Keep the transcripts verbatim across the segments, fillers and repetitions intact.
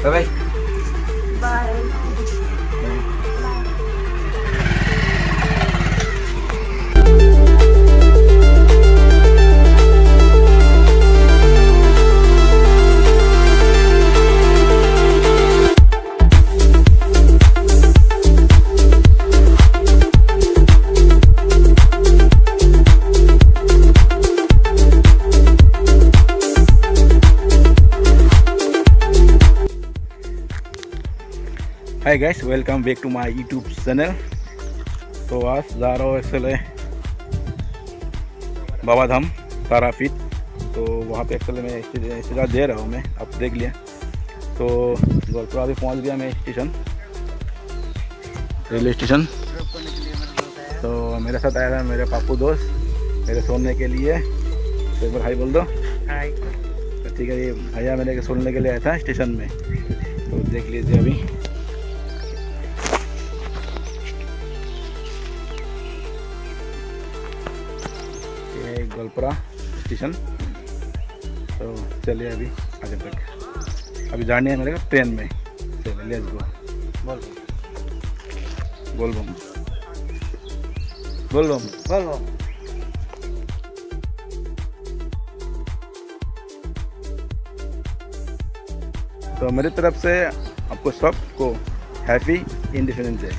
Bye bye. Hi guys, welcome back to my YouTube channel. तो आज जा रहा हूँ एक्चुअली बाबा धाम तारापीठ। तो वहाँ पे एक्चुअली मैं इस्तेजा दे रहा हूँ, मैं आप देख लिया। तो गोलपुरा अभी पहुँच गया मैं स्टेशन, रेलवे स्टेशन। तो मेरे साथ आया था मेरे पापू दोस्त मेरे सोने के लिए। तो एक बार हाई बोल दो। हाय। तो ठीक है, ये भैया मेरे सोने के लिए आया था स्टेशन में। तो देख लीजिए अभी गोलपुरा स्टेशन। तो चलिए अभी आगे तक, अभी जाने है मेरे को ट्रेन में। चलिए लेट्स गो। बोल बोल बम बोल बम बोल बम। तो मेरी तरफ से आपको सबको हैप्पी इंडिपेंडेंस डे।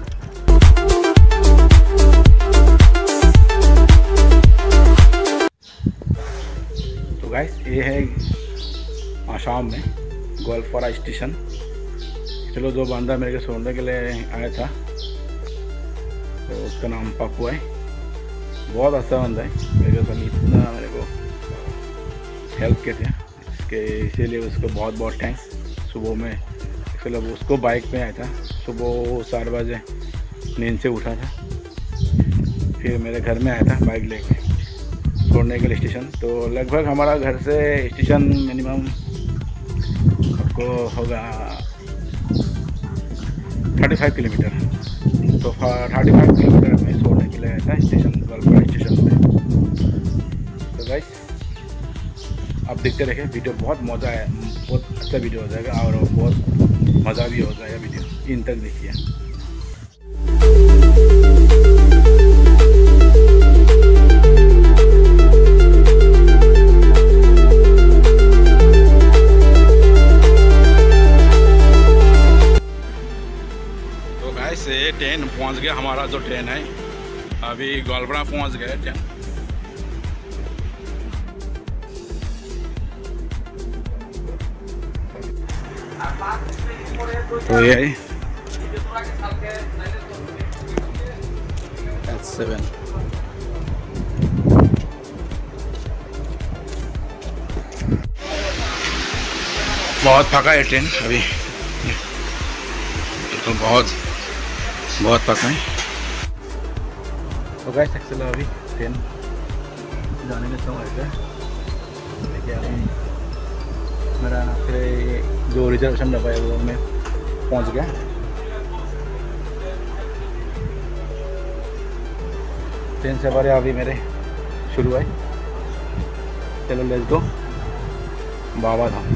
तो गाइस, ये है आसाम में गोलपुरा स्टेशन। चलो, जो बंदा मेरे को छोड़ने के लिए आया था तो उसका नाम पापू है। बहुत अच्छा बंदा है, मेरे को इतना मेरे को हेल्प किया था इसके, इसीलिए उसको बहुत बहुत थैंक्स। सुबह में एक्चुअली उसको बाइक पे आया था, सुबह चार बजे नींद से उठा था, फिर मेरे घर में आया था बाइक लेके छोड़ने के लिए स्टेशन। तो लगभग हमारा घर से स्टेशन मिनिमम आपको होगा थर्टी फाइव किलोमीटर। तो थर्टी फाइव किलोमीटर में छोड़ने के लिए आया था स्टेशन, गोलपुरा स्टेशन में। तो गाइस, आप देखते रहिए वीडियो, बहुत मज़ा है, बहुत अच्छा वीडियो हो जाएगा और बहुत मज़ा भी हो जाएगा। वीडियो इन तक देखिए। तो गाइस, ये ट्रेन पहुंच गया, हमारा जो ट्रेन है अभी गोलपुरा पहुंच गया ट्रेन। तो ये है एच सेवन। बहुत फका है ट्रेन अभी, तो बहुत बहुत फका है। तो गाइस, एक्चुअली अभी ट्रेन जाने में समय है। देखिए अभी मेरा फिर जो रिजर्वेशन डब्बा है वो मैं पहुंच गया। ट्रेन सवारी अभी मेरे शुरू है। चलो लेट्स गो बाबा धाम।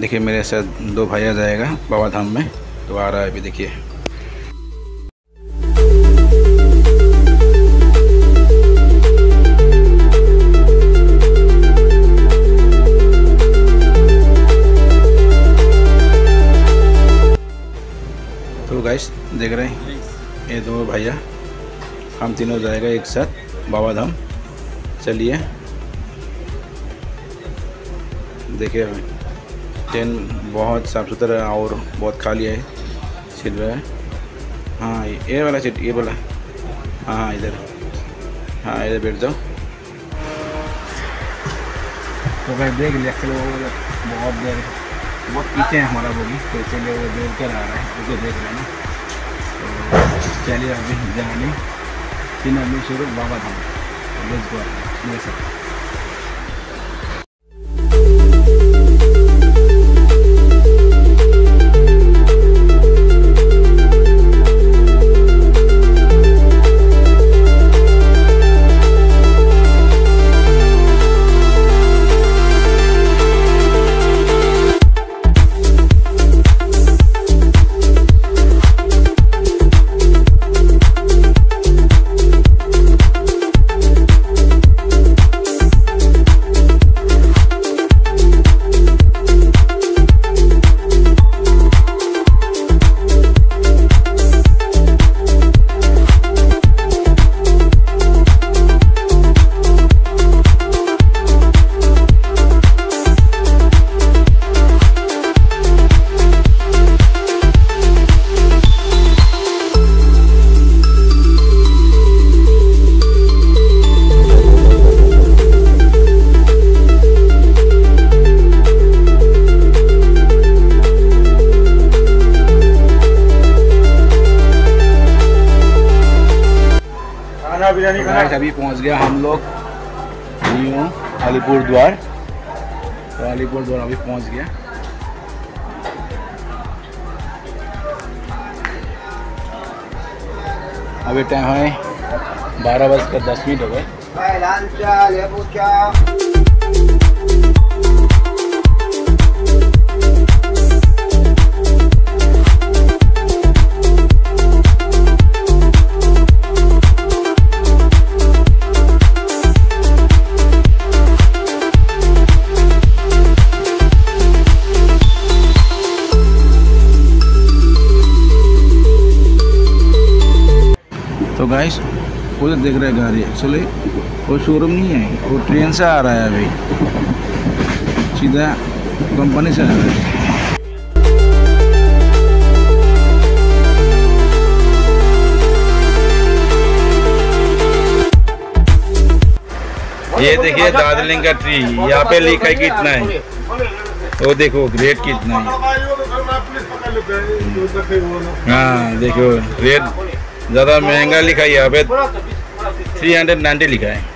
देखिए मेरे साथ दो भैया जाएगा बाबा धाम में, तो आ रहा है अभी देखिए। तो गाइस देख रहे हैं ये दो भैया, हम तीनों जाएगा एक साथ बाबा धाम। चलिए देखिए ट्रेन बहुत साफ़ सुथरा और बहुत खाली है, सीट है। हाँ ये वाला सीट, ये वाला, हाँ हाँ इधर, हाँ इधर बैठ जाओ। तो भाई देख लिया, चलो बहुत देर बहुत पीछे है हमारा बोगी, तो चलिए वो देर कर आ रहा है, उसको देख रहे हैं ना। तो चलिए अभी जाने तीन आदमी शुरू बाबा धाम, लेट्स गो मेरे साथ। गाइस अभी पहुंच गया हम लोग न्यू अलीपुर द्वार, तो अलीपुर द्वार अभी पहुंच गया। अभी टाइम है बारह बजकर दस मिनट हो गए। तो गाइस उधर देख रहे हैं गाड़ी, एक्चुअली वो शोरूम नहीं है, वो ट्रेन से आ रहा है, अभी सीधा कंपनी से आ रहा है। ये देखिए दार्जिलिंग का ट्री, यहाँ पे लिखा है कितना है, वो देखो रेट कितना है। हाँ देखो रेट ज़्यादा महंगा लिखा है, यहाँ पे थ्री हंड्रेड नाइन्टी लिखा है।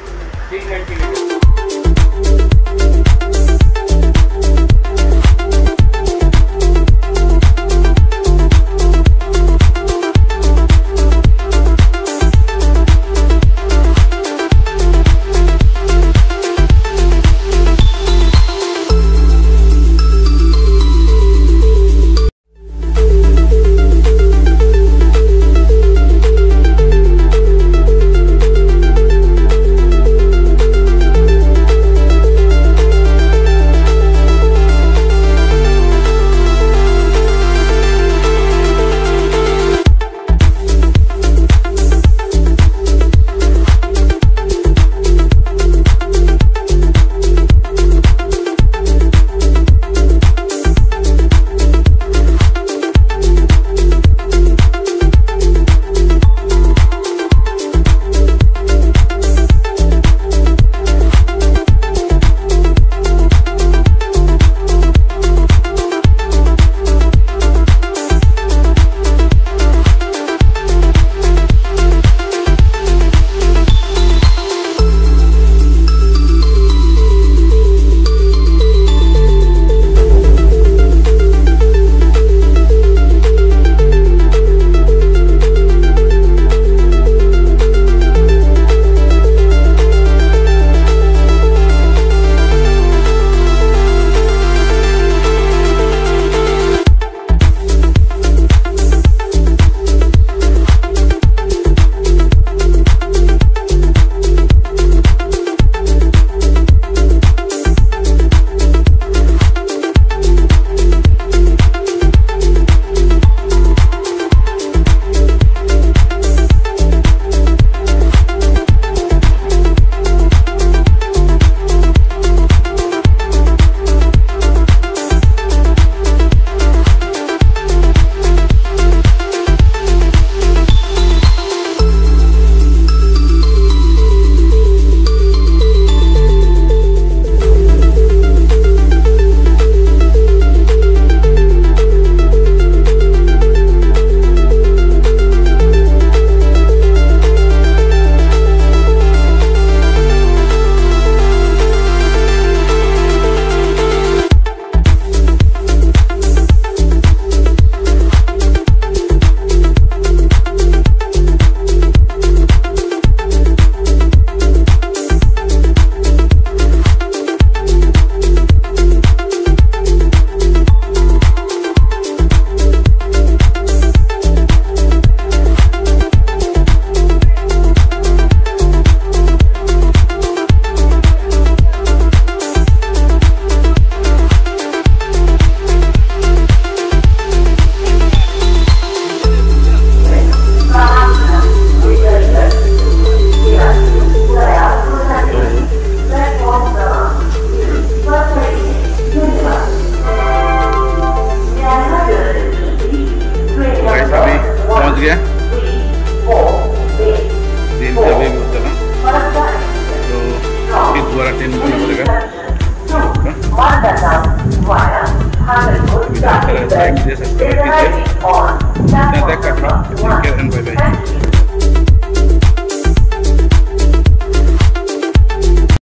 सुविधा अच्छा रहता है कि दे सकते हो किसी तक Katra. Take care and bye bye.